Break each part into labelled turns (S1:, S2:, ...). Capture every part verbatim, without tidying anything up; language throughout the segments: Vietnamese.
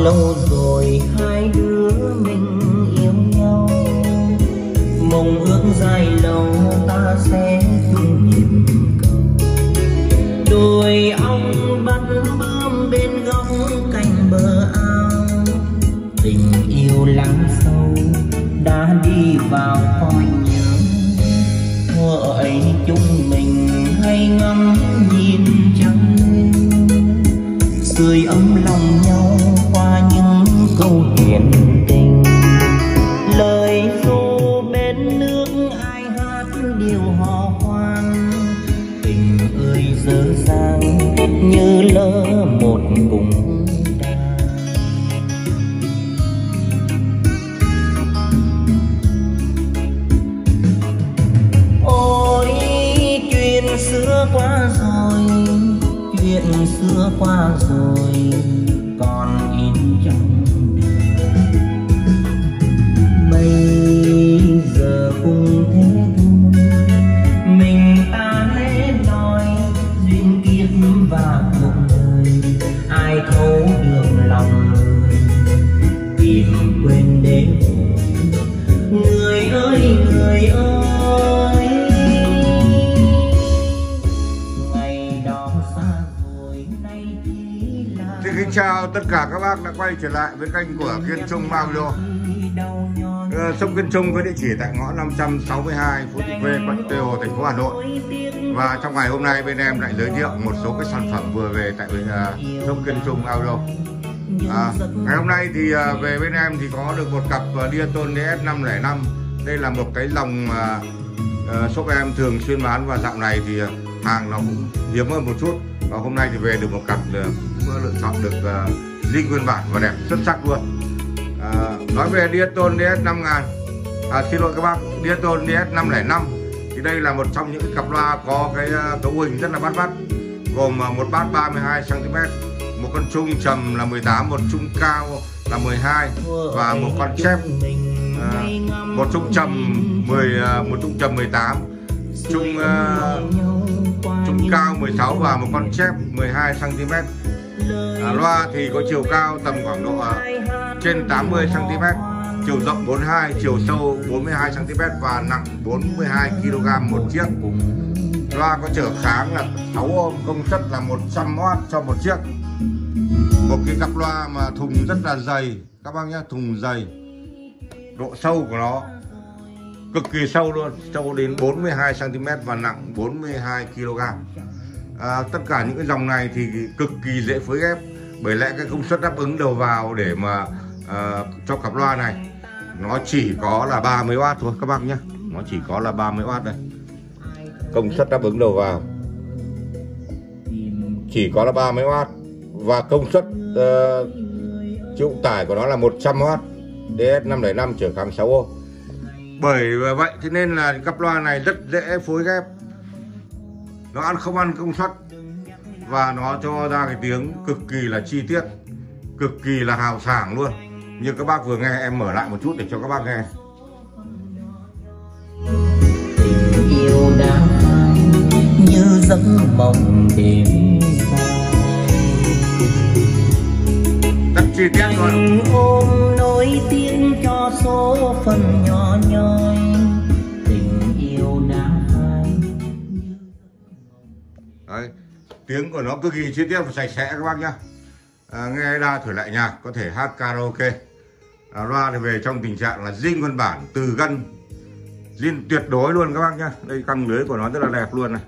S1: lâu rồi hai đứa mình yêu nhau, mong ước dài lâu ta sẽ chung nhịp cầu. Đôi ong bắt bướm bên góc cạnh bờ ao, tình yêu lắng sâu đã đi vào con nhớ. Thuở ấy chúng mình hay ngắm nhìn trăng lên, sưởi ấm lòng nhau qua những câu chuyện tình. Lời ru bên nước ai hát điều hò khoan, tình ơi dở dang như lỡ một cùng đàn. Ôi chuyện xưa qua rồi, chuyện xưa qua rồi còn in trong đời. Bây giờ cùng thế thôi, mình ta hãy nói duyên kiếp và cuộc đời. Ai thấu được lòng người, tìm quên để người ơi người ơi. Ngày đó xa rồi nay chỉ là.
S2: Xin kính chào tất cả các bác đã quay trở lại với kênh của Kiên Trung Audio. Uh, Sông Kiên Trung có địa chỉ tại ngõ năm trăm sáu mươi hai Phú Thị Khuê, quận Tây Hồ, thành phố Hà Nội. Và trong ngày hôm nay bên em lại giới thiệu một số cái sản phẩm vừa về tại bên uh, Sông Kiên Trung Audio. À, ngày hôm nay thì uh, về bên em thì có được một cặp uh, Diaton đê ét năm không năm. Đây là một cái lồng uh, uh, shop em thường xuyên bán, và dạo này thì uh, hàng nó cũng hiếm hơn một chút. Và hôm nay thì về được một cặp uh, cũng lựa chọn được uh, zin nguyên bản và đẹp xuất sắc luôn. À, nói về Diaton đê ét năm ngàn, à, xin lỗi các bác, Diaton đê ét năm không năm thì đây là một trong những cặp loa có cái uh, cấu hình rất là bắt mắt, gồm uh, một bát ba mươi hai xăng ti mét, một con trung trầm là mười tám, một trung cao là mười hai và một con chép, uh, một trung trầm mười, uh, một trung trầm mười tám, trung uh, trung cao mười sáu và một con chép mười hai xăng ti mét. À, loa thì có chiều cao tầm khoảng độ uh, trên tám mươi xăng ti mét, chiều rộng bốn mươi hai, chiều sâu bốn mươi hai xăng ti mét và nặng bốn mươi hai ki lô gam một chiếc. Loa có trở kháng là sáu ôm, công suất là một trăm oát cho một chiếc. Một cái cặp loa mà thùng rất là dày các bác nhé, thùng dày, độ sâu của nó cực kỳ sâu luôn, sâu đến bốn mươi hai xăng ti mét và nặng bốn mươi hai ki lô gam. À, tất cả những cái dòng này thì cực kỳ dễ phối ghép, bởi lẽ cái công suất đáp ứng đầu vào để mà uh, cho cặp loa này nó chỉ có là ba mươi oát thôi các bác nhé, nó chỉ có là ba mươi oát đây. Công suất đáp ứng đầu vào chỉ có là ba mươi oát và công suất uh, chịu tải của nó là một trăm oát. đê ét năm không năm trở kháng sáu ôm. Bởi vậy thế nên là cặp loa này rất dễ phối ghép, nó ăn không ăn công suất và nó cho ra cái tiếng cực kỳ là chi tiết, cực kỳ là hào sảng luôn. Như các bác vừa nghe, em mở lại một chút để cho các bác nghe.
S1: Tình yêu đã phai như giấc mộng đêm dài,
S2: rất chi tiết luôn.
S1: Tình ôm nối tiếng cho số phận nhỏ nhoi, tình yêu đã phai.
S2: Đấy, tiếng của nó cực kỳ chi tiết và sạch sẽ các bác nhá. À, nghe đa thổi lại nhạc, có thể hát karaoke. À, loa thì về trong tình trạng là zin nguyên bản, từ gân zin tuyệt đối luôn các bác nhá. Đây căng lưới của nó rất là đẹp luôn này,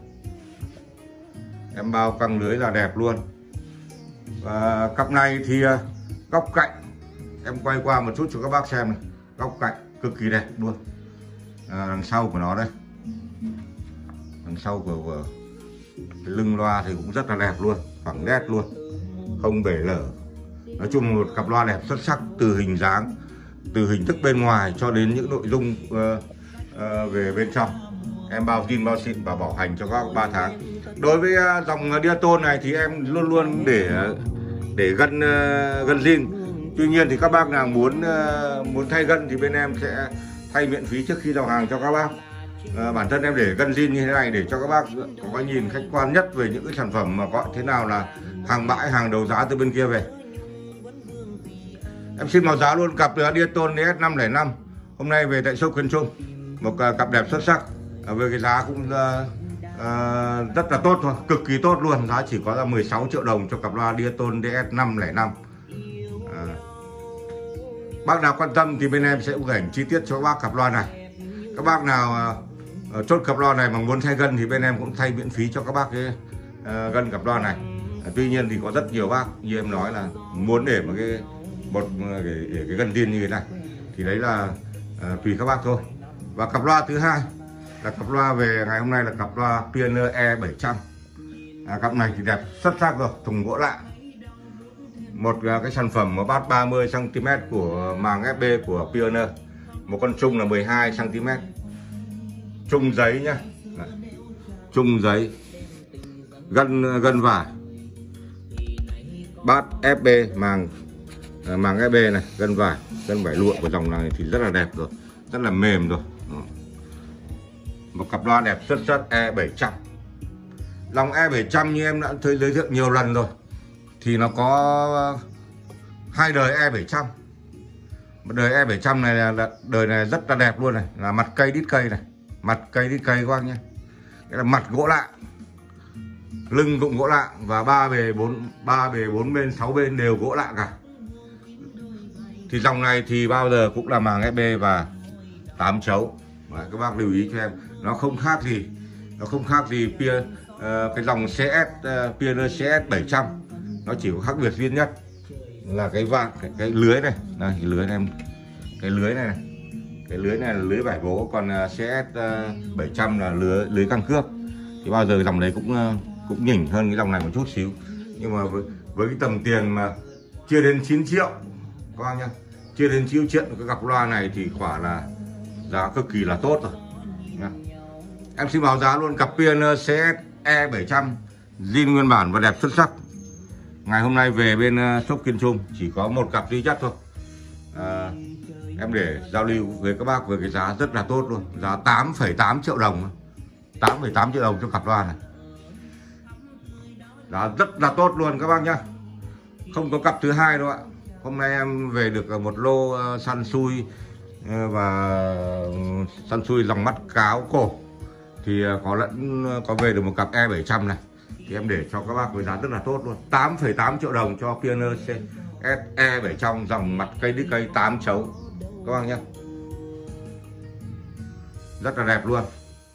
S2: em bao căng lưới là đẹp luôn. Và cặp này thì góc cạnh em quay qua một chút cho các bác xem này, góc cạnh cực kỳ đẹp luôn. À, đằng sau của nó đây, đằng sau của, của cái lưng loa thì cũng rất là đẹp luôn, phẳng nét luôn, không bể lở. Nói chung một cặp loa đẹp xuất sắc, từ hình dáng, từ hình thức bên ngoài cho đến những nội dung uh, uh, về bên trong. Em bao zin bao xịn và bảo hành cho các ba tháng. Đối với uh, dòng Diaton này thì em luôn luôn để để gân uh, gân zin. Tuy nhiên thì các bác nào muốn uh, muốn thay gân thì bên em sẽ thay miễn phí trước khi giao hàng cho các bác. À, bản thân em để gân zin như thế này để cho các bác có cái nhìn khách quan nhất về những cái sản phẩm mà gọi thế nào là hàng bãi, hàng đấu giá từ bên kia về. Em xin báo giá luôn cặp Diaton đê ét năm không năm hôm nay về tại shop Kiên Trung, một cặp đẹp xuất sắc. Về cái giá cũng uh, uh, rất là tốt thôi, cực kỳ tốt luôn. Giá chỉ có là mười sáu triệu đồng cho cặp loa Diaton đê ét năm không năm. À, bác nào quan tâm thì bên em sẽ gửi ảnh chi tiết cho các bác cặp loa này. Các bác nào uh, chốt cặp loa này mà muốn thay gân thì bên em cũng thay miễn phí cho các bác cái uh, gân cặp loa này. À, tuy nhiên thì có rất nhiều bác như em nói là muốn để một cái một cái, cái, cái gân tiên như thế này thì đấy là uh, tùy các bác thôi. Và cặp loa thứ hai là cặp loa về ngày hôm nay là cặp loa Pioneer E bảy trăm. À, cặp này thì đẹp xuất sắc rồi, thùng gỗ lạ. Một uh, cái sản phẩm mà bát ba mươi xăng ti mét của màng ép bê của Pioneer. Một con chung là mười hai xăng ti mét. Chung giấy nhá. Đấy. Chung giấy. Gân gân vải. Bát ép bê màng uh, màng ép bê này, gân vải, gân vải lụa của dòng này thì rất là đẹp rồi, rất là mềm rồi. Đó. Một cặp loa đẹp xuất sắc E bảy trăm. Dòng E bảy trăm như em đã thấy giới thiệu nhiều lần rồi thì nó có hai đời E bảy trăm. Một đời E bảy trăm này là đời này rất là đẹp luôn này, là mặt cây đít cây này, mặt cây đít cây các bác nhé. Cái là mặt gỗ lạ, lưng cũng gỗ lạ và ba bề bốn ba bề bốn bên sáu bên đều gỗ lạ cả. Thì dòng này thì bao giờ cũng là màng ép bê và tám chấu. Đấy, các bác lưu ý cho em, nó không khác gì, nó không khác gì Pia, uh, cái dòng xê ét uh, Pioneer xê ét bảy trăm. Nó chỉ có khác biệt duy nhất là cái vạn cái, cái lưới này, đây cái lưới này em, cái lưới này, này. Cái lưới này là lưới vải gỗ, còn uh, xê ét uh, bảy trăm là lưới lưới căn cước. Thì bao giờ dòng đấy cũng uh, cũng nhỉnh hơn cái dòng này một chút xíu. Nhưng mà với, với cái tầm tiền mà chưa đến chín triệu các bác nhá, chưa đến chín triệu cái cặp loa này thì quả là giá cực kỳ là tốt rồi nha. Em xin báo giá luôn cặp Pioneer xê ét E bảy trăm zin nguyên bản và đẹp xuất sắc. Ngày hôm nay về bên shop Kiên Trung chỉ có một cặp duy nhất thôi. À, em để giao lưu với các bác với cái giá rất là tốt luôn, giá tám phẩy tám triệu đồng, tám phẩy tám triệu đồng cho cặp loa này. Giá rất là tốt luôn các bác nhá. Không có cặp thứ hai đâu ạ. Hôm nay em về được một lô uh, săn xui và săn xui dòng mắt cáo cổ thì có lẫn có về được một cặp E bảy trăm này thì em để cho các bác với giá rất là tốt luôn, tám phẩy tám triệu đồng cho Pioneer xê ét E bảy trăm dòng mặt cây đít cây tám chấu các bác nhé, rất là đẹp luôn.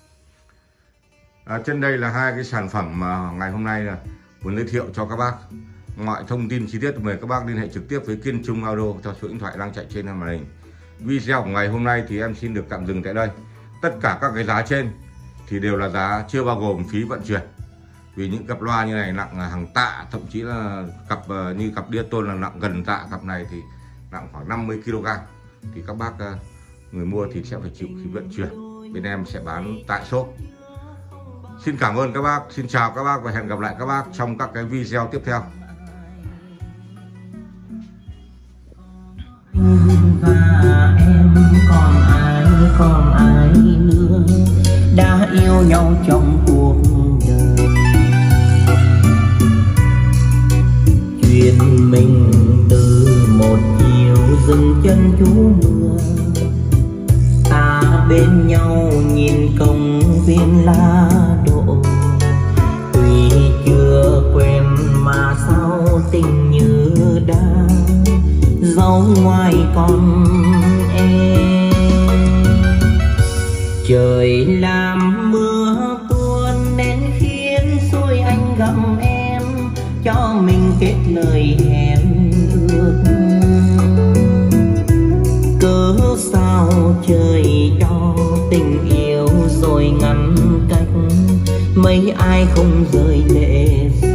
S2: À, trên đây là hai cái sản phẩm mà ngày hôm nay là muốn giới thiệu cho các bác. Mọi thông tin chi tiết mời các bác liên hệ trực tiếp với Kiên Trung Audio theo số điện thoại đang chạy trên màn hình. Video của ngày hôm nay thì em xin được tạm dừng tại đây. Tất cả các cái giá trên thì đều là giá chưa bao gồm phí vận chuyển. Vì những cặp loa như này nặng hàng tạ, thậm chí là cặp như cặp Diaton là nặng gần tạ, cặp này thì nặng khoảng năm mươi ki lô gam. Thì các bác người mua thì sẽ phải chịu phí vận chuyển. Bên em sẽ bán tại shop. Xin cảm ơn các bác, xin chào các bác và hẹn gặp lại các bác trong các cái video tiếp theo.
S1: Và em còn ai, còn ai nữa đã yêu nhau trong cuộc đời. Chuyện mình từ một chiều dừng chân trú mưa, ta bên nhau nhìn công viên lá đổ. Tuy chưa quen mà sao tình như đã dấu ngoài con em. Trời làm mưa tuôn đến khiến xui anh gặp em, cho mình kết lời hẹn ước. Cớ sao trời cho tình yêu rồi ngăn cách, mấy ai không rơi lệ.